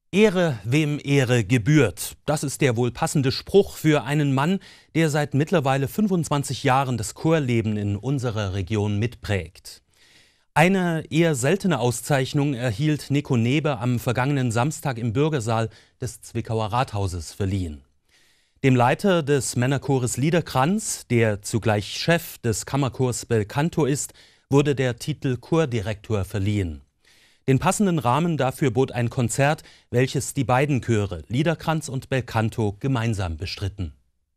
Ehre, wem Ehre gebührt. Das ist der wohl passende Spruch für einen Mann, der seit mittlerweile 25 Jahren das Chorleben in unserer Region mitprägt. Eine eher seltene Auszeichnung erhielt Nico Nebe am vergangenen Samstag im Bürgersaal des Zwickauer Rathauses verliehen. Dem Leiter des Männerchores Liederkranz, der zugleich Chef des Kammerchors Belcanto ist, wurde der Titel Chordirektor verliehen. Den passenden Rahmen dafür bot ein Konzert, welches die beiden Chöre, Liederkranz und Belcanto, gemeinsam bestritten.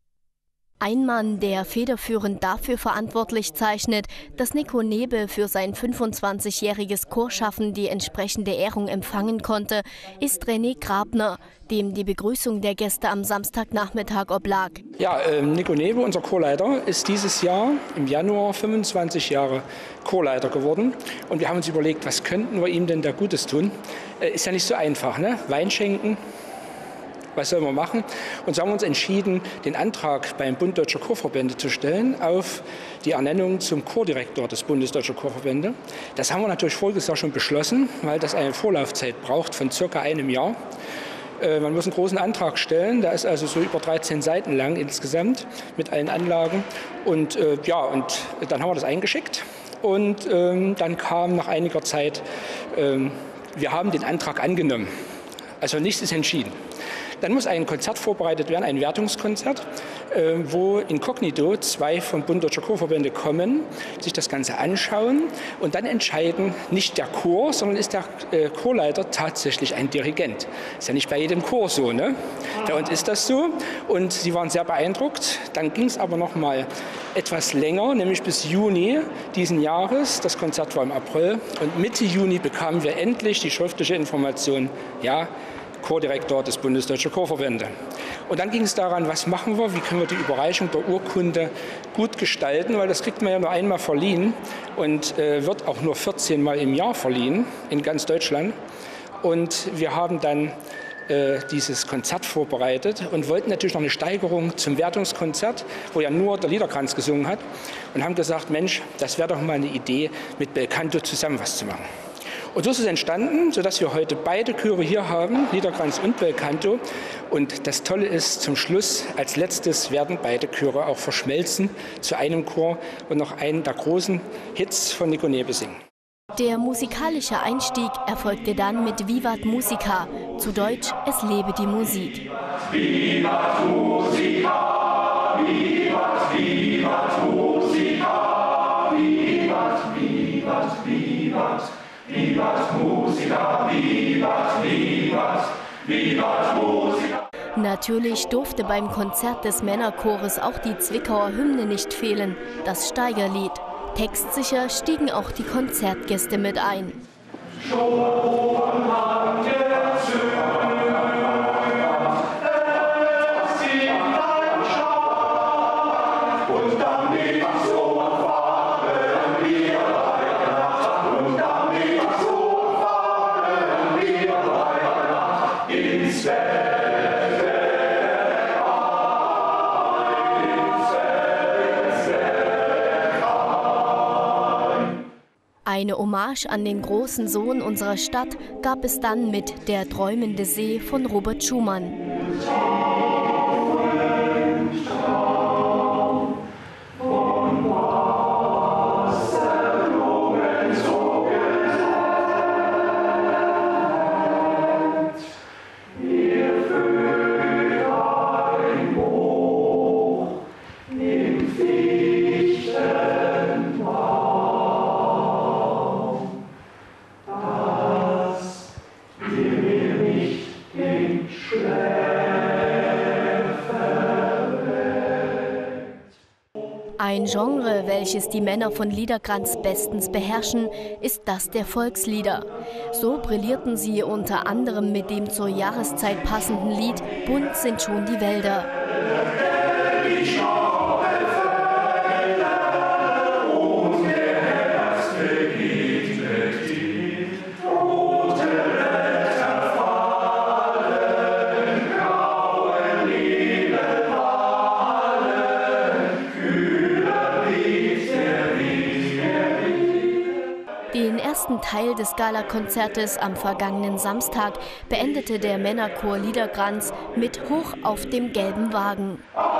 Ein Mann, der federführend dafür verantwortlich zeichnet, dass Nico Nebe für sein 25-jähriges Chorschaffen die entsprechende Ehrung empfangen konnte, ist René Grabner, dem die Begrüßung der Gäste am Samstagnachmittag oblag. Ja, Nico Nebe, unser Chorleiter, ist dieses Jahr im Januar 25 Jahre Chorleiter geworden. Und wir haben uns überlegt, was könnten wir ihm denn da Gutes tun? Ist ja nicht so einfach, ne? Wein schenken. Was sollen wir machen? Und so haben wir uns entschieden, den Antrag beim Bund Deutscher Chorverbände zu stellen auf die Ernennung zum Chordirektor des Bundes Deutscher Chorverbände. Das haben wir natürlich voriges Jahr schon beschlossen, weil das eine Vorlaufzeit braucht von circa einem Jahr. Man muss einen großen Antrag stellen, der ist also so über 13 Seiten lang insgesamt mit allen Anlagen. Und dann haben wir das eingeschickt und dann kam nach einiger Zeit, wir haben den Antrag angenommen. Also nichts ist entschieden. Dann muss ein Konzert vorbereitet werden, ein Wertungskonzert, wo inkognito 2 vom Bund Deutscher Chorverbände kommen, sich das Ganze anschauen und dann entscheiden, nicht der Chor, sondern ist der Chorleiter tatsächlich ein Dirigent. Ist ja nicht bei jedem Chor so, ne? Bei uns ist das so und sie waren sehr beeindruckt. Dann ging es aber noch mal etwas länger, nämlich bis Juni diesen Jahres. Das Konzert war im April und Mitte Juni bekamen wir endlich die schriftliche Information, ja, Chordirektor des Bundes Deutscher Chorverbände. Und dann ging es daran, was machen wir, wie können wir die Überreichung der Urkunde gut gestalten, weil das kriegt man ja nur einmal verliehen und wird auch nur 14 Mal im Jahr verliehen in ganz Deutschland. Und wir haben dann dieses Konzert vorbereitet und wollten natürlich noch eine Steigerung zum Wertungskonzert, wo ja nur der Liederkranz gesungen hat, und haben gesagt, Mensch, das wäre doch mal eine Idee, mit Belcanto zusammen was zu machen. Und so ist es entstanden, sodass wir heute beide Chöre hier haben, Liederkranz und Belcanto. Und das Tolle ist, zum Schluss, als letztes, werden beide Chöre auch verschmelzen zu einem Chor und noch einen der großen Hits von Nico Nebe singen. Der musikalische Einstieg erfolgte dann mit Vivat Musica, zu Deutsch Es lebe die Musik. Vivat Musica, vivat, vivat Musica, vivat, vivat, vivat. Vivat Musica, vivat, vivat, vivat Musica. Natürlich durfte beim Konzert des Männerchores auch die Zwickauer Hymne nicht fehlen, das Steigerlied. Textsicher stiegen auch die Konzertgäste mit ein. Eine Hommage an den großen Sohn unserer Stadt gab es dann mit Der träumende See von Robert Schumann. Ein Genre, welches die Männer von Liederkranz bestens beherrschen, ist das der Volkslieder. So brillierten sie unter anderem mit dem zur Jahreszeit passenden Lied Bunt sind schon die Wälder. Den ersten Teil des Galakonzertes am vergangenen Samstag beendete der Männerchor Liederkranz mit Hoch auf dem gelben Wagen.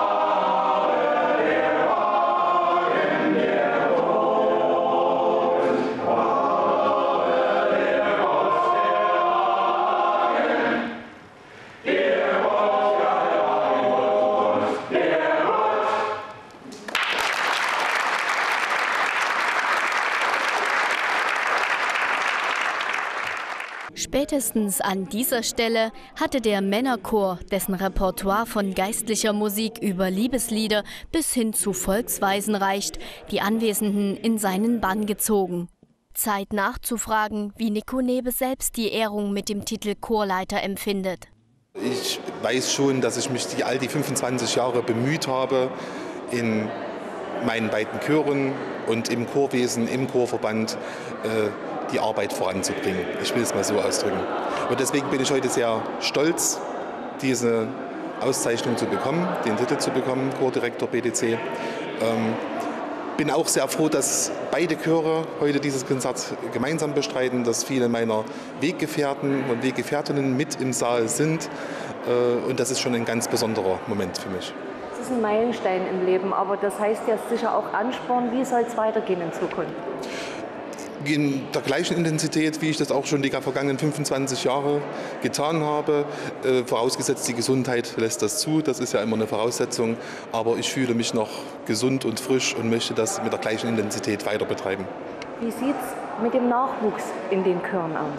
Spätestens an dieser Stelle hatte der Männerchor, dessen Repertoire von geistlicher Musik über Liebeslieder bis hin zu Volksweisen reicht, die Anwesenden in seinen Bann gezogen. Zeit nachzufragen, wie Nico Nebe selbst die Ehrung mit dem Titel Chorleiter empfindet. Ich weiß schon, dass ich mich all die 25 Jahre bemüht habe, in meinen beiden Chören und im Chorwesen, im Chorverband, die Arbeit voranzubringen. Ich will es mal so ausdrücken. Und deswegen bin ich heute sehr stolz, diese Auszeichnung zu bekommen, den Titel zu bekommen, Chordirektor BDC. Bin auch sehr froh, dass beide Chöre heute dieses Konzert gemeinsam bestreiten, dass viele meiner Weggefährten und Weggefährtinnen mit im Saal sind. Und das ist schon ein ganz besonderer Moment für mich. Das ist ein Meilenstein im Leben, aber das heißt ja sicher auch Ansporn. Wie soll es weitergehen in Zukunft? In der gleichen Intensität, wie ich das auch schon die vergangenen 25 Jahre getan habe. Vorausgesetzt, die Gesundheit lässt das zu, das ist ja immer eine Voraussetzung. Aber ich fühle mich noch gesund und frisch und möchte das mit der gleichen Intensität weiter betreiben. Wie sieht es mit dem Nachwuchs in den Chören aus?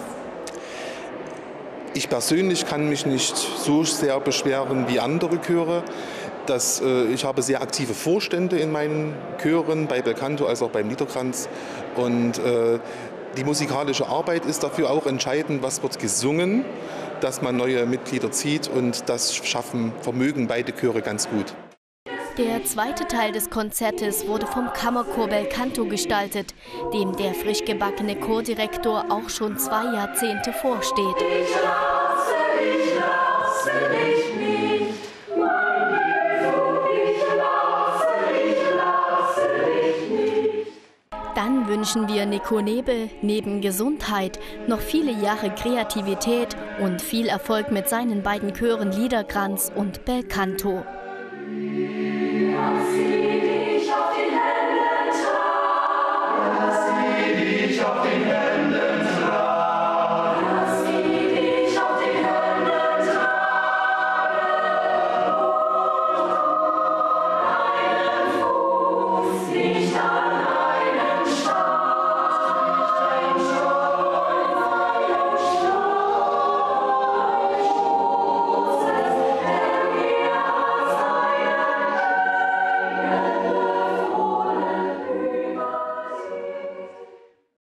Ich persönlich kann mich nicht so sehr beschweren wie andere Chöre. Ich habe sehr aktive Vorstände in meinen Chören, bei Belcanto als auch beim Liederkranz. Und die musikalische Arbeit ist dafür auch entscheidend, was wird gesungen, dass man neue Mitglieder zieht. Und das vermögen beide Chöre ganz gut. Der zweite Teil des Konzertes wurde vom Kammerchor Belcanto gestaltet, dem der frisch gebackene Chordirektor auch schon 2 Jahrzehnte vorsteht. Ich lasse dich nicht, mein Jesus, ich lasse dich nicht. Dann wünschen wir Nico Nebe neben Gesundheit noch viele Jahre Kreativität und viel Erfolg mit seinen beiden Chören Liederkranz und Belcanto.